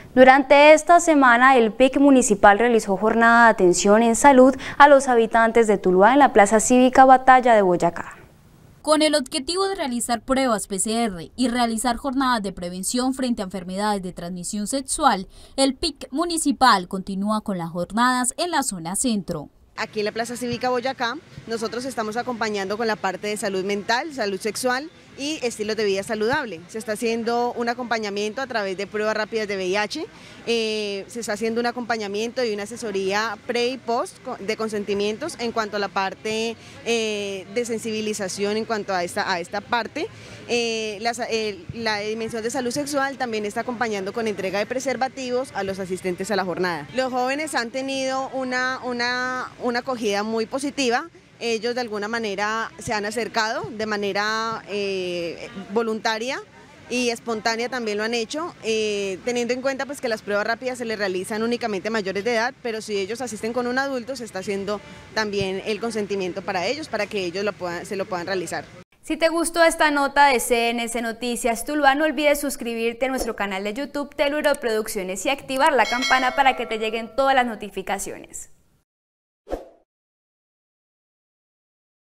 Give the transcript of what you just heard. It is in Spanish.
Durante esta semana, el PIC municipal realizó jornada de atención en salud a los habitantes de Tuluá en la Plaza Cívica Batalla de Boyacá. Con el objetivo de realizar pruebas PCR y realizar jornadas de prevención frente a enfermedades de transmisión sexual, el PIC municipal continúa con las jornadas en la zona centro. Aquí en la Plaza Cívica Boyacá, nosotros estamos acompañando con la parte de salud mental, salud sexual y estilos de vida saludable. Se está haciendo un acompañamiento a través de pruebas rápidas de VIH, se está haciendo un acompañamiento y una asesoría pre y post de consentimientos en cuanto a la parte de sensibilización en cuanto a esta parte. La dimensión de salud sexual también está acompañando con entrega de preservativos a los asistentes a la jornada. Los jóvenes han tenido una acogida muy positiva. Ellos de alguna manera se han acercado de manera voluntaria y espontánea, también lo han hecho, teniendo en cuenta pues que las pruebas rápidas se les realizan únicamente a mayores de edad, pero si ellos asisten con un adulto se está haciendo también el consentimiento para ellos, para que ellos se lo puedan realizar. Si te gustó esta nota de CNC Noticias Tuluá, no olvides suscribirte a nuestro canal de YouTube Teluro Producciones y activar la campana para que te lleguen todas las notificaciones.